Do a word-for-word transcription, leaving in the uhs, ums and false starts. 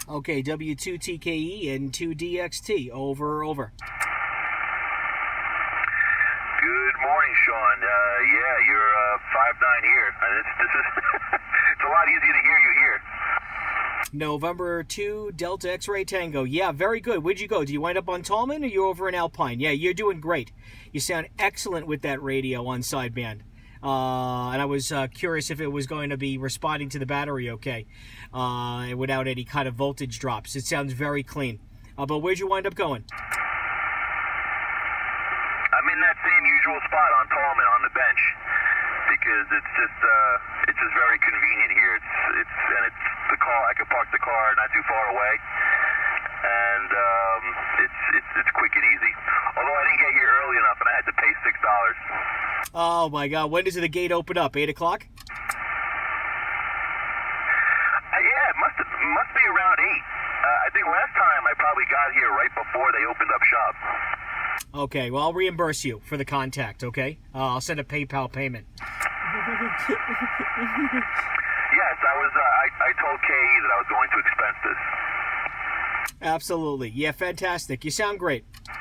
Okay, W two T K E and two D X T. Over, over. Good morning, Sean. Uh, yeah, you're uh, five nine here. And it's, this is it's a lot easier to hear you here. November two, Delta X-Ray Tango. Yeah, very good. Where'd you go? Did you wind up on Tallman or you over in Alpine? Yeah, you're doing great. You sound excellent with that radio on sideband. Uh, and I was uh, curious if it was going to be responding to the battery okay, uh, without any kind of voltage drops. It sounds very clean. Uh, but where'd you wind up going? I'm in that same usual spot on Tallman on the bench because it's just uh, it's just very convenient here. It's it's and it's the car. I can park the car not too far away, and um, it's it's it's quick and easy. Although I didn't get here early enough, and I had to pay six dollars. Oh my God! When does the gate open up? Eight o'clock? Uh, yeah, it must have, must be around eight. Uh, I think last time I probably got here right before they opened up shop. Okay, well, I'll reimburse you for the contact, okay? Uh, I'll send a PayPal payment. Yes, I was. Uh, I, I told K E that I was going to expense this. Absolutely. Yeah, fantastic. You sound great.